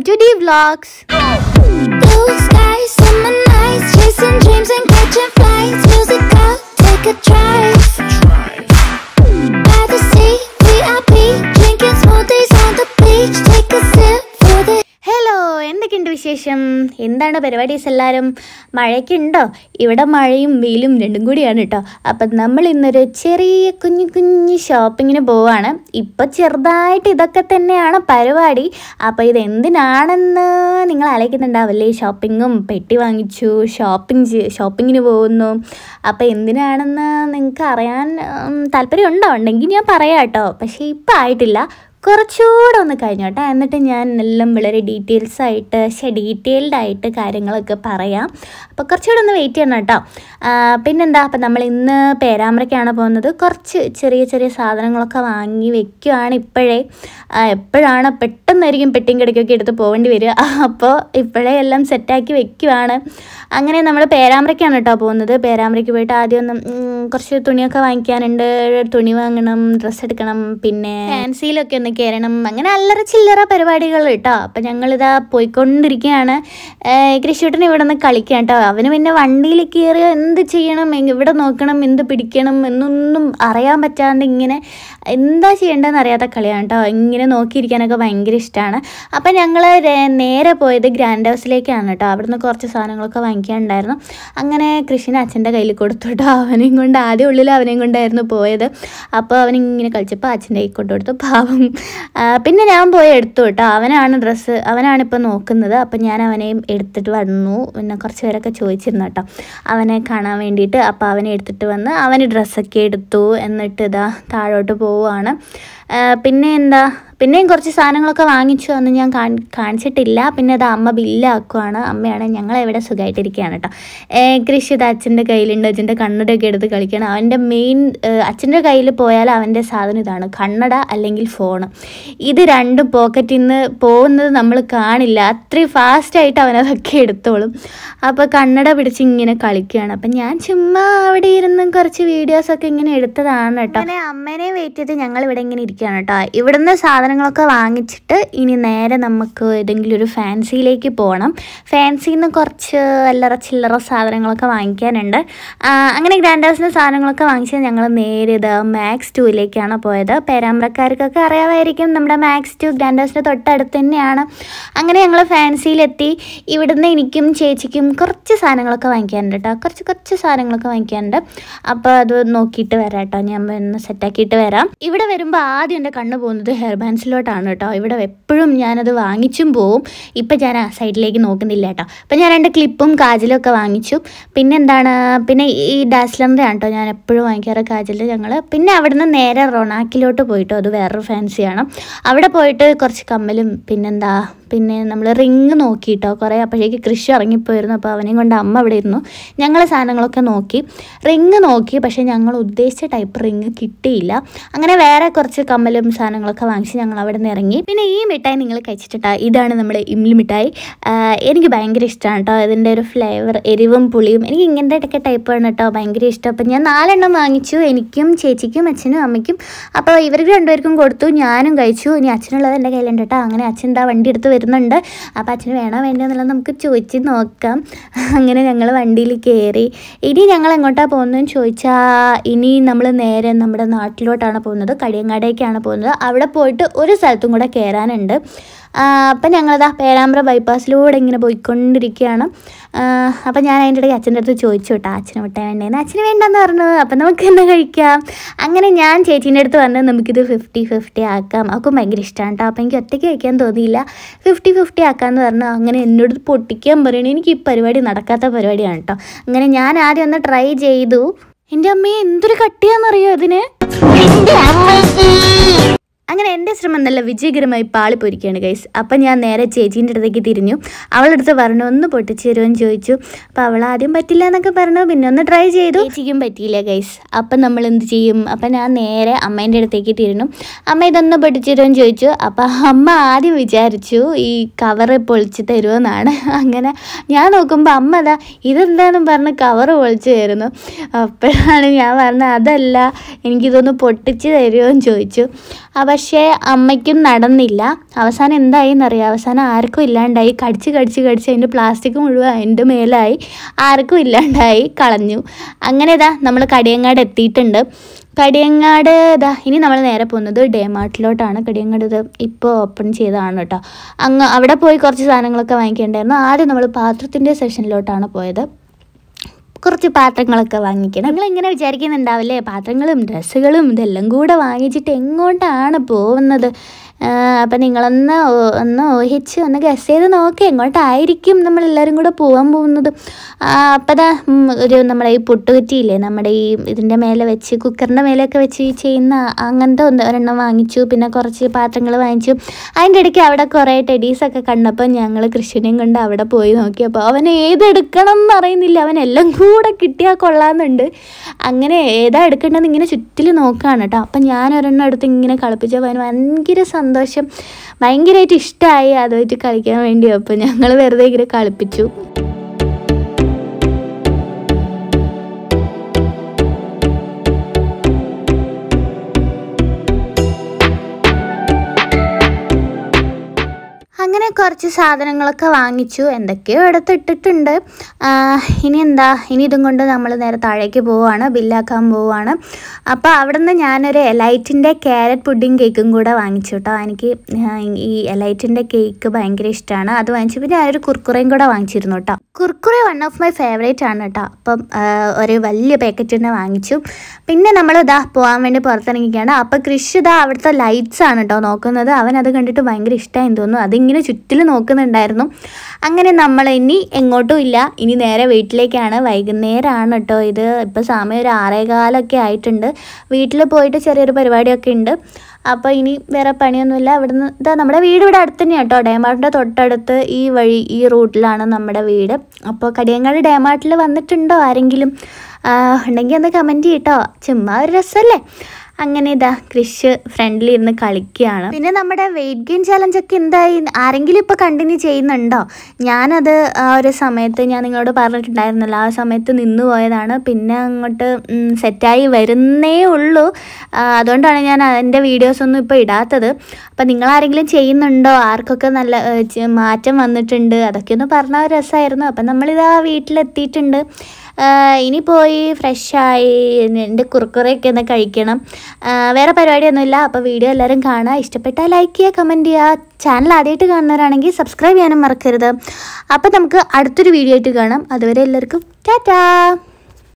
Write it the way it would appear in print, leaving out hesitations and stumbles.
to D Vlogs. Blue skies, summer nights, chasing dreams and catching flights. Music out, take a drive. By the sea, VIP, drinking smoothies on the beach. Take a sip for the. Hello, എന്തൊക്കെയുണ്ട് വിശേഷം? എന്താണ് പരിപാടീസ് എല്ലാവരും? മഴയ്ക്കുണ്ടോ? ഇവിടെ മഴയും വെയിലും രണ്ടും കൂടിയാണ് കേട്ടോ. അപ്പം നമ്മൾ ഇന്നൊരു ചെറിയ കുഞ്ഞു ഷോപ്പിങ്ങിന് പോവാണ്. ഇപ്പം ചെറുതായിട്ട് ഇതൊക്കെ തന്നെയാണ് പരിപാടി. അപ്പോൾ ഇതെന്തിനാണെന്ന് നിങ്ങൾ ആലോചിക്കുന്നുണ്ടാവില്ലേ? ഷോപ്പിങ്ങും പെട്ടി വാങ്ങിച്ചു, ഷോപ്പിങ്ങിന് പോകുന്നു. അപ്പോൾ എന്തിനാണെന്ന് നിങ്ങൾക്ക് അറിയാൻ താല്പര്യമുണ്ടോ? ഉണ്ടെങ്കിൽ ഞാൻ പറയാം കേട്ടോ. പക്ഷേ ഇപ്പം ആയിട്ടില്ല, കുറച്ചുകൂടെ ഒന്ന് കഴിഞ്ഞോട്ടെ. എന്നിട്ട് ഞാൻ എല്ലാം വളരെ ഡീറ്റെയിൽഡ് ആയിട്ട് കാര്യങ്ങളൊക്കെ പറയാം. അപ്പോൾ കുറച്ചുകൂടെ ഒന്ന് വെയിറ്റ് ചെയ്യണം കേട്ടോ. പിന്നെന്താ, അപ്പം നമ്മൾ ഇന്ന് പേരാമ്പ്രയ്ക്കാണ് പോകുന്നത്. കുറച്ച് ചെറിയ സാധനങ്ങളൊക്കെ വാങ്ങി വെക്കുകയാണ് എപ്പോഴാണ് പെട്ടെന്നായിരിക്കും പെട്ടിയും കിടക്കൊക്കെ എടുത്ത് പോകേണ്ടി വരിക. അപ്പോൾ ഇപ്പോഴേ എല്ലാം സെറ്റാക്കി വെക്കുകയാണ്. അങ്ങനെ നമ്മൾ പേരാമ്പ്രയ്ക്കാണ് കേട്ടോ പോകുന്നത്. പേരാമ്പ്രയ്ക്ക് പോയിട്ട് ആദ്യം ഒന്ന് കുറച്ച് തുണിയൊക്കെ വാങ്ങിക്കാനുണ്ട്. തുണി വാങ്ങണം, ഡ്രസ്സ് എടുക്കണം, പിന്നെ ഫാൻസിയിലൊക്കെ ഒന്ന് കയറണം. അങ്ങനെ അല്ലറ ചില്ലറ പരിപാടികൾ കേട്ടോ. അപ്പം ഞങ്ങളിതാ പോയിക്കൊണ്ടിരിക്കുകയാണ്. കൃഷിയൂട്ടന് ഇവിടെ നിന്ന് കളിക്കാം കേട്ടോ. അവന് പിന്നെ വണ്ടിയിൽ കയറി എന്ത് ചെയ്യണം, എവിടെ നോക്കണം, എന്ത് പിടിക്കണം എന്നൊന്നും അറിയാൻ പറ്റാണ്ട് ഇങ്ങനെ എന്താ ചെയ്യേണ്ടതെന്ന് അറിയാത്ത കളിയാണ് കേട്ടോ. ഇങ്ങനെ നോക്കിയിരിക്കാനൊക്കെ ഭയങ്കര ഇഷ്ടമാണ്. അപ്പം ഞങ്ങൾ നേരെ പോയത് ഗ്രാൻഡ് ഹൗസിലേക്കാണ് കേട്ടോ. അവിടുന്ന് കുറച്ച് സാധനങ്ങളൊക്കെ വാങ്ങിക്കാനുണ്ടായിരുന്നു. അങ്ങനെ കൃഷിനെ അച്ഛൻ്റെ കയ്യിൽ കൊടുത്തു കേട്ടോ. അവനെയും കൊണ്ട് ആദ്യം ഉള്ളിൽ അവനെയും കൊണ്ടായിരുന്നു പോയത്. അപ്പോൾ അവനിങ്ങനെ കളിച്ചപ്പോൾ അച്ഛൻ്റെ കൈ കൊണ്ടു കൊടുത്തു, പാവം. പിന്നെ ഞാൻ പോയി എടുത്തു കേട്ടോ. അവനാണിപ്പോൾ നോക്കുന്നത്. അപ്പം ഞാൻ അവനെയും എടുത്തിട്ട് വന്നു. പിന്നെ കുറച്ച് പേരൊക്കെ ചോദിച്ചിരുന്നു കേട്ടോ അവനെ കാണാൻ വേണ്ടിയിട്ട്. അപ്പോൾ അവനെ എടുത്തിട്ട് വന്ന് അവന് ഡ്രസ്സൊക്കെ എടുത്തു. എന്നിട്ട് ഇതാ താഴോട്ട് പോവുകയാണ്. പിന്നെയും കുറച്ച് സാധനങ്ങളൊക്കെ വാങ്ങിച്ചു. അന്ന് ഞാൻ കാണിച്ചിട്ടില്ല. പിന്നെ അത് അമ്മ ബില്ലാക്കുവാണ്. അമ്മയാണ് ഞങ്ങളെവിടെ സുഖമായിട്ടിരിക്കുകയാണ് കേട്ടോ. കൃഷി ഇത് അച്ഛൻ്റെ കയ്യിലുണ്ട്. അച്ഛൻ്റെ കണ്ണടയൊക്കെ എടുത്ത് കളിക്കണം. അവൻ്റെ മെയിൻ അച്ഛൻ്റെ കയ്യിൽ പോയാൽ അവൻ്റെ സാധനം ഇതാണ്, കണ്ണട അല്ലെങ്കിൽ ഫോണ്. ഇത് രണ്ടും പോക്കറ്റിൽ നിന്ന് പോകുന്നത് നമ്മൾ കാണില്ല. അത്രയും ഫാസ്റ്റായിട്ട് അവനതൊക്കെ എടുത്തോളും. അപ്പോൾ കണ്ണട പിടിച്ച് ഇങ്ങനെ കളിക്കുകയാണ്. അപ്പം ഞാൻ ചുമ്മാ അവിടെ ഇരുന്ന് കുറച്ച് വീഡിയോസൊക്കെ ഇങ്ങനെ എടുത്തതാണ് കേട്ടോ. അങ്ങനെ അമ്മേനെ വെയിറ്റ് ചെയ്ത് ഞങ്ങൾ ഇവിടെ ഇങ്ങനെ ഇരിക്കുകയാണ് കേട്ടോ. ഇവിടുന്ന് സാധനങ്ങളൊക്കെ വാങ്ങിച്ചിട്ട് ഇനി നേരെ നമുക്ക് ഏതെങ്കിലും ഒരു ഫാൻസിയിലേക്ക് പോകണം. ഫാൻസിയിൽ നിന്ന് കുറച്ച് അല്ലറ ചില്ലറ സാധനങ്ങളൊക്കെ വാങ്ങിക്കാനുണ്ട്. അങ്ങനെ ഗ്രാൻഡ് ഹൗസിൻ്റെ സാധനങ്ങളൊക്കെ വാങ്ങിച്ചാൽ ഞങ്ങൾ നേരെ ഇത് മാക്സ് 2ലേക്കാണ് പോയത്. പേരാമ്പ്രക്കാർക്കൊക്കെ അറിയാമായിരിക്കും, നമ്മുടെ മാക്സ് 2 ഗ്രാൻഡ് ഹൗസിൻ്റെ തൊട്ടടുത്ത് തന്നെയാണ്. അങ്ങനെ ഞങ്ങൾ ഫാൻസിയിലെത്തി. ഇവിടുന്ന് എനിക്കും ചേച്ചിക്കും കുറച്ച് സാധനങ്ങളൊക്കെ വാങ്ങിക്കാനുണ്ട് കേട്ടോ. കുറച്ച് സാധനങ്ങളൊക്കെ വാങ്ങിക്കാനുണ്ട്. അപ്പോൾ അത് നോക്കിയിട്ട് വരാം കേട്ടോ. ഞാൻ ഒന്ന് സെറ്റാക്കിയിട്ട് വരാം. ഇവിടെ വരുമ്പോൾ ആദ്യം എൻ്റെ കണ്ണ് പോകുന്നത് ഹെയർ ബാൻഡ്സിലോട്ടാണ് കേട്ടോ. ഇവിടെ എപ്പോഴും ഞാനത് വാങ്ങിച്ചും പോവും. ഇപ്പം ഞാൻ ആ സൈഡിലേക്ക് നോക്കുന്നില്ല കേട്ടോ. അപ്പം ഞാൻ 2 ക്ലിപ്പും കാജലും ഒക്കെ വാങ്ങിച്ചു. പിന്നെ ഈ ഡാസ്ലറിൻ്റെ ആണ് കേട്ടോ ഞാൻ എപ്പോഴും വാങ്ങിക്കാറ് കാജൽ ഞങ്ങൾ. പിന്നെ അവിടുന്ന് നേരെ റൊണാക്കിലോട്ട് പോയിട്ടോ. അത് വേറൊരു ഫാൻസിയാണ്. അവിടെ പോയിട്ട് കുറച്ച് കമ്മലും പിന്നെ നമ്മൾ റിങ് നോക്കിയിട്ടോ കുറേ. അപ്പോഴേക്ക് കൃഷി ഇറങ്ങിപ്പോയിരുന്നു. അപ്പോൾ അവനെയും കൊണ്ട് അമ്മ അവിടെ ഇരുന്നു. ഞങ്ങൾ സാധനങ്ങളൊക്കെ നോക്കി, റിങ് നോക്കി. പക്ഷേ ഞങ്ങൾ ഉദ്ദേശിച്ച ടൈപ്പ് റിങ് കിട്ടിയില്ല. അങ്ങനെ വേറെ കുറച്ച് കമ്മലും സാധനങ്ങളൊക്കെ വാങ്ങിച്ച് ഞങ്ങൾ അവിടെ നിന്ന് ഇറങ്ങി. പിന്നെ ഈ മിഠായി നിങ്ങൾ കഴിച്ചിട്ടാ, ഇതാണ് നമ്മുടെ ഇംലി മിഠായി. എനിക്ക് ഭയങ്കര ഇഷ്ടമാണ് കേട്ടോ. ഇതിൻ്റെ ഒരു ഫ്ലേവർ, എരിവും പുളിയും, എനിക്ക് ഇങ്ങനത്തെ ടൈപ്പാണ് കേട്ടോ ഭയങ്കര ഇഷ്ടം. അപ്പം ഞാൻ 4 എണ്ണം വാങ്ങിച്ചു. എനിക്കും ചേച്ചിക്കും അച്ഛനും അമ്മയ്ക്കും. അപ്പോൾ ഇവർക്ക് 2 പേർക്കും കൊടുത്തു. ഞാനും കഴിച്ചു. ഇനി അച്ഛനുള്ളത് എൻ്റെ കയ്യിലുണ്ട് കേട്ടോ. അങ്ങനെ അച്ഛൻ എന്താ വണ്ടി എടുത്ത് വരുന്നുണ്ട്. അപ്പോൾ അച്ഛന് വേണോ എന്നുള്ളത് നമുക്ക് ചോദിച്ച് നോക്കാം. അങ്ങനെ ഞങ്ങൾ വണ്ടിയിൽ കയറി. ഇനി ഞങ്ങൾ എങ്ങോട്ടാണ് പോകുന്നതെന്ന് ചോദിച്ചാൽ, ഇനി നമ്മൾ നേരെ നമ്മുടെ നാട്ടിലോട്ടാണ് പോകുന്നത്. കടിയങ്ങാടേക്കാണ് പോകുന്നത്. അവിടെ പോയിട്ട് ഒരു സ്ഥലത്തും കൂടെ കയറാനുണ്ട്. അപ്പം ഞങ്ങളിതാ പേരാമ്പ്ര ബൈപ്പാസിലൂടെ ഇങ്ങനെ പോയിക്കൊണ്ടിരിക്കുകയാണ്. അപ്പം ഞാൻ അതിൻ്റെ ഇടയ്ക്ക് അച്ഛൻ്റെ അടുത്ത് ചോദിച്ചു കേട്ടോ, അച്ഛന് മിഠായി വേണ്ടേന്ന്. അച്ഛന് വേണ്ടെന്ന് പറഞ്ഞു. അപ്പം നമുക്ക് എന്താ കഴിക്കാം. അങ്ങനെ ഞാൻ ചേച്ചീൻ്റെ അടുത്ത് പറഞ്ഞത് നമുക്കിത് 50-50 ആക്കാം. അവൾക്ക് ഭയങ്കര ഇഷ്ടമാണ് കേട്ടോ. അപ്പം എനിക്ക് ഒറ്റയ്ക്ക് കഴിക്കാൻ തോന്നിയില്ല. 50-50 ആക്കാമെന്ന് പറഞ്ഞു. അങ്ങനെ എന്നോട് പൊട്ടിക്കാൻ പറയണേ. എനിക്ക് ഈ പരിപാടി നടക്കാത്ത പരിപാടിയാണ് കേട്ടോ. അങ്ങനെ ഞാൻ ആദ്യം ഒന്ന് ട്രൈ ചെയ്തു. എൻ്റെ അമ്മയെ എന്തൊരു കട്ടിയാണെന്നറിയോ ഇതിന്. അങ്ങനെ എൻ്റെ ശ്രമം നല്ല വിജയകരമായി പാളിപ്പോയിരിക്കുകയാണ് ഗൈസ്. അപ്പം ഞാൻ നേരെ ചേച്ചീൻ്റെ അടുത്തേക്ക് തിരിഞ്ഞു. അവളുടെ അടുത്ത് പറഞ്ഞു ഒന്ന് പൊട്ടിച്ച് തരുമെന്ന് ചോദിച്ചു. അപ്പോൾ അവൾ ആദ്യം പറ്റില്ല എന്നൊക്കെ പറഞ്ഞു. പിന്നെ ഒന്ന് ട്രൈ ചെയ്തു. ചേച്ചിക്കും പറ്റിയില്ല ഗൈസ്. അപ്പം നമ്മൾ എന്ത് ചെയ്യും? അപ്പം ഞാൻ നേരെ അമ്മേൻ്റെ അടുത്തേക്ക് തിരിഞ്ഞു. അമ്മ ഇതൊന്ന് പൊട്ടിച്ച് തരുമെന്ന് ചോദിച്ചു. അപ്പം അമ്മ ആദ്യം വിചാരിച്ചു ഈ കവറ് പൊളിച്ച് തരുമെന്നാണ്. അങ്ങനെ ഞാൻ നോക്കുമ്പോൾ അമ്മ അതാ ഇതെന്താണെന്ന് പറഞ്ഞ് കവറ് പൊളിച്ച് തരുന്നു. അപ്പോഴാണ് ഞാൻ പറഞ്ഞത് അതല്ല, എനിക്കിതൊന്ന് പൊട്ടിച്ച് തരുമോ എന്ന് ചോദിച്ചു. അപ്പം പക്ഷേ അമ്മയ്ക്കും നടന്നില്ല. അവസാനം എന്തായി എന്നറിയാം, അവസാനം ആർക്കും ഇല്ലാണ്ടായി. കടിച്ച് അതിൻ്റെ പ്ലാസ്റ്റിക് മുഴുവൻ അതിൻ്റെ മേലായി, ആർക്കും ഇല്ലാണ്ടായി കളഞ്ഞു. അങ്ങനെ ഇതാ നമ്മൾ കടിയങ്ങാട് എത്തിയിട്ടുണ്ട്. കടിയങ്ങാട് ഇതാ ഇനി നമ്മൾ നേരെ പോകുന്നത് ഡേമാർട്ടിലോട്ടാണ്. കടിയങ്ങാട് ഇത് ഇപ്പോൾ ഓപ്പൺ ചെയ്തതാണ് കേട്ടോ. അവിടെ പോയി കുറച്ച് സാധനങ്ങളൊക്കെ വാങ്ങിക്കേണ്ടായിരുന്നു. ആദ്യം നമ്മൾ പാത്രത്തിൻ്റെ സെഷനിലോട്ടാണ് പോയത്. കുറച്ച് പാത്രങ്ങളൊക്കെ വാങ്ങിക്കണം. നിങ്ങളിങ്ങനെ വിചാരിക്കുന്നുണ്ടാവില്ലേ, പാത്രങ്ങളും ഡ്രസ്സുകളും ഇതെല്ലാം കൂടെ വാങ്ങിച്ചിട്ട് എങ്ങോട്ടാണ് പോകുന്നത്? അപ്പം നിങ്ങളൊന്ന് ഊഹിച്ച് ഒന്ന് ഗസ് ചെയ്ത് നോക്കി എങ്ങോട്ടായിരിക്കും നമ്മളെല്ലാവരും കൂടെ പോകാൻ പോകുന്നത്. അപ്പം ദാ ഒരു നമ്മുടെ ഈ പുട്ടുകുറ്റിയില്ലേ, നമ്മുടെ ഈ ഇതിൻ്റെ മേലെ വെച്ച് കുക്കറിൻ്റെ മേലെയൊക്കെ വെച്ച് ചെയ്യുന്ന അങ്ങനത്തെ ഒരെണ്ണം വാങ്ങിച്ചു. പിന്നെ കുറച്ച് പാത്രങ്ങൾ വാങ്ങിച്ചു. അതിൻ്റെ ഇടയ്ക്ക് അവിടെ കുറേ ടെഡീസൊക്കെ കണ്ടപ്പോൾ ഞങ്ങൾ കൃഷ്ണനെയും കൊണ്ട് അവിടെ പോയി നോക്കിയപ്പോൾ അവൻ ഏതെടുക്കണം എന്ന് അറിയുന്നില്ല. അവനെല്ലാം കൂടെ കിട്ടിയാൽ കൊള്ളാമെന്നുണ്ട്. അങ്ങനെ ഏതാ എടുക്കേണ്ടതെന്ന് ഇങ്ങനെ ചുറ്റിൽ നോക്കുകയാണ് കേട്ടോ. അപ്പം ഞാൻ ഒരെണ്ണം എടുത്ത് ഇങ്ങനെ കളിപ്പിച്ചപ്പോൾ അവന് ഭയങ്കര സന്തോഷം, ഭയങ്കരമായിട്ട് ഇഷ്ടമായി അതുമായിട്ട് കളിക്കാൻ വേണ്ടി. അപ്പോൾ ഞങ്ങൾ വെറുതെ ഇങ്ങനെ കളിപ്പിച്ചു. അങ്ങനെ കുറച്ച് സാധനങ്ങളൊക്കെ വാങ്ങിച്ചു. എന്തൊക്കെയോ എടുത്തിട്ടിട്ടുണ്ട്. ഇനി ഇതും കൊണ്ട് നമ്മൾ നേരെ താഴേക്ക് പോവുകയാണ്, ബില്ലാക്കാൻ പോവുകയാണ്. അപ്പോൾ അവിടെ നിന്ന് ഞാനൊരു എലൈറ്റിൻ്റെ ക്യാരറ്റ് പുഡിങ് കേക്കും കൂടെ വാങ്ങിച്ചു കേട്ടോ. എനിക്ക് ഈ എലൈറ്റിൻ്റെ കേക്ക് ഭയങ്കര ഇഷ്ടമാണ്, അത് വാങ്ങിച്ചു. പിന്നെ ഞാനൊരു കുർക്കുറയും കൂടെ വാങ്ങിച്ചിരുന്നു കേട്ടോ. Kurkure one of my favourite ആണ് കേട്ടോ. അപ്പം ഒരു വലിയ പാക്കറ്റ് തന്നെ വാങ്ങിച്ചു. പിന്നെ നമ്മൾ പോകാൻ വേണ്ടി പുറത്തിറങ്ങിക്കുകയാണ്. അപ്പോൾ കൃഷി അവിടുത്തെ ലൈറ്റ്സ് ആണ് കേട്ടോ നോക്കുന്നത്. അവനത് കണ്ടിട്ട് ഭയങ്കര ഇഷ്ടമായെന്ന് തോന്നുന്നു. അതിങ്ങനെ ചുറ്റിൽ നോക്കുന്നുണ്ടായിരുന്നു. അങ്ങനെ നമ്മൾ ഇനി എങ്ങോട്ടും ഇല്ല, ഇനി നേരെ വീട്ടിലേക്കാണ്. വൈകുന്നേരമാണ് കേട്ടോ ഇത്. ഇപ്പോൾ സമയം ഒരു 6:15 ആയിട്ടുണ്ട്. വീട്ടിൽ പോയിട്ട് ചെറിയൊരു പരിപാടിയൊക്കെ ഉണ്ട്. അപ്പോൾ ഇനി വേറെ പണിയൊന്നുമില്ല. ഇവിടുന്ന് നമ്മുടെ വീട് ഇവിടെ അടുത്ത് തന്നെയാണ് കേട്ടോ. ഡേമാർട്ടിൻ്റെ തൊട്ടടുത്ത് ഈ റൂട്ടിലാണ് നമ്മുടെ വീട്. അപ്പോൾ കടിയങ്ങാട് ഡേമാർട്ടിൽ വന്നിട്ടുണ്ടോ ആരെങ്കിലും? ഉണ്ടെങ്കിൽ ഒന്ന് കമൻറ്റ് ചെയ്യട്ടോ. ചുമ്മാ ഒരു രസമല്ലേ. അങ്ങനെ കൃഷ് ഫ്രണ്ടിലിരുന്ന് കളിക്കുകയാണ്. പിന്നെ നമ്മുടെ വെയിറ്റ് ഗെയിൻ ചലഞ്ചൊക്കെ എന്തായി? ആരെങ്കിലും ഇപ്പോൾ കണ്ടിന്യൂ ചെയ്യുന്നുണ്ടോ? ഞാനത് ആ ഒരു സമയത്ത് ഞാൻ നിങ്ങളോട് പറഞ്ഞിട്ടുണ്ടായിരുന്നല്ലോ, ആ സമയത്ത് നിന്ന് പോയതാണ്. പിന്നെ അങ്ങോട്ട് സെറ്റായി വരുന്നേ ഉള്ളൂ. അതുകൊണ്ടാണ് ഞാൻ അതിൻ്റെ വീഡിയോസൊന്നും ഇപ്പോൾ ഇടാത്തത്. അപ്പം നിങ്ങളാരെങ്കിലും ചെയ്യുന്നുണ്ടോ? ആർക്കൊക്കെ നല്ല മാറ്റം വന്നിട്ടുണ്ട്? അതൊക്കെ ഒന്ന് പറഞ്ഞാൽ രസമായിരുന്നു. അപ്പം നമ്മളിതാ വീട്ടിലെത്തിയിട്ടുണ്ട്. ഇനി പോയി ഫ്രഷായി എൻ്റെ കുറുക്കുറയൊക്കെ ഒന്ന് കഴിക്കണം. വേറെ പരിപാടിയൊന്നുമില്ല. അപ്പോൾ വീഡിയോ എല്ലാവരും കാണുക. ഇഷ്ടപ്പെട്ടാൽ ലൈക്ക് ചെയ്യുക, കമൻറ്റ് ചെയ്യുക. ചാനൽ ആദ്യമായിട്ട് കാണുന്നവരാണെങ്കിൽ സബ്സ്ക്രൈബ് ചെയ്യാനും മറക്കരുത്. അപ്പോൾ നമുക്ക് അടുത്തൊരു വീഡിയോ ആയിട്ട് കാണാം. അതുവരെ എല്ലാവർക്കും ടാറ്റാ.